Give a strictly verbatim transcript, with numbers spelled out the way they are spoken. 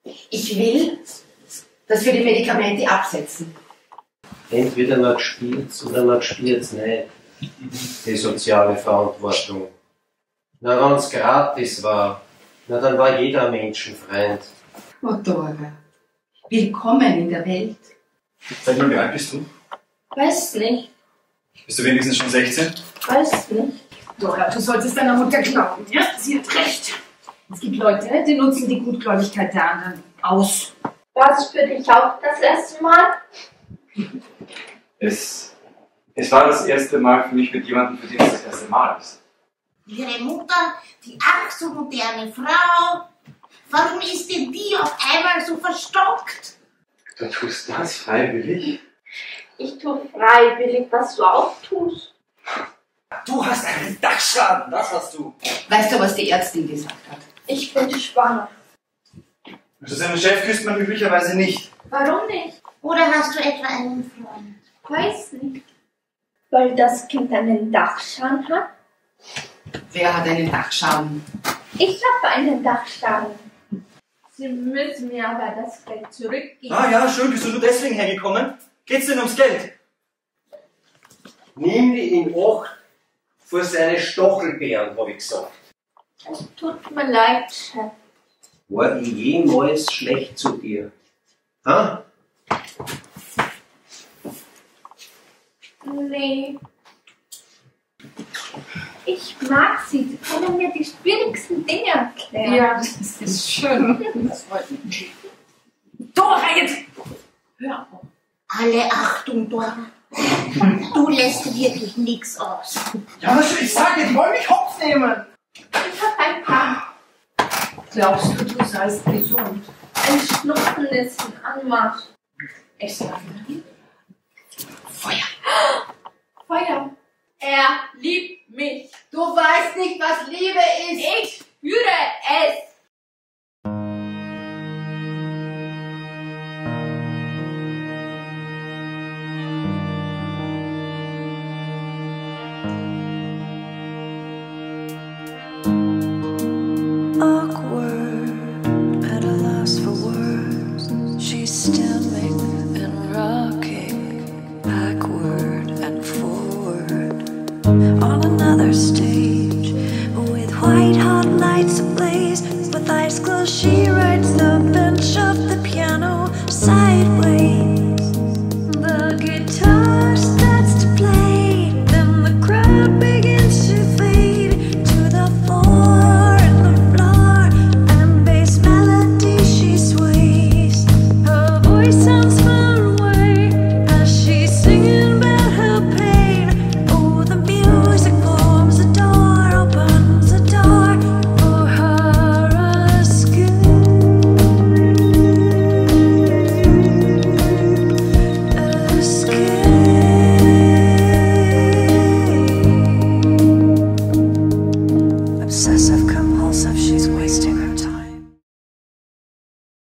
Ich will, dass wir die Medikamente absetzen. Entweder man spielt's oder man spielt's nicht. Die soziale Verantwortung. Na, wenn's gratis war, na dann war jeder Menschenfreund. Oh, Dora, willkommen in der Welt. Sag mal, wie alt bist du? Weiß nicht. Bist du wenigstens schon sechzehn? Weiß nicht. Dora, du solltest deiner Mutter glauben, ja? Sie hat recht. Es gibt Leute, die nutzen die Gutgläubigkeit der anderen aus. War es für dich auch das erste Mal? Es, es war das erste Mal für mich mit jemandem, für den es das erste Mal ist. Ihre Mutter, die ach so moderne Frau, warum ist denn die auf einmal so verstockt? Du tust das freiwillig? Ich tue freiwillig, was du auch tust. Du hast einen Dachschaden, das hast du. Weißt du, was die Ärztin gesagt hat? Ich bin schwanger. Also seinen Chef küsst man üblicherweise nicht. Warum nicht? Oder hast du etwa einen Freund? Weiß nicht. Weil das Kind einen Dachschaden hat? Wer hat einen Dachschaden? Ich habe einen Dachschaden. Sie müssen mir aber das Geld zurückgeben. Ah ja, schön, bist du nur deswegen hergekommen? Geht's denn ums Geld? Nimm die in Acht vor seine Stachelbeeren, hab ich gesagt. Es tut mir leid, Chef. War ich jemals schlecht zu dir? Ha? Nee. Ich mag sie. Sie können mir die schwierigsten Dinge erklären. Ja, das ist schön. Das freut mich. Dora, jetzt! Hör auf. Alle Achtung, Dora. Du lässt wirklich nichts aus. Ja, was soll ich sagen? Die wollen mich hops nehmen. Ich habe ein paar. Glaubst du, du seist gesund? Ein Schnupfen ist ein Anmarsch. Es war Feuer. Feuer. Er liebt mich. Du weißt nicht, was Liebe ist. Ich spüre es.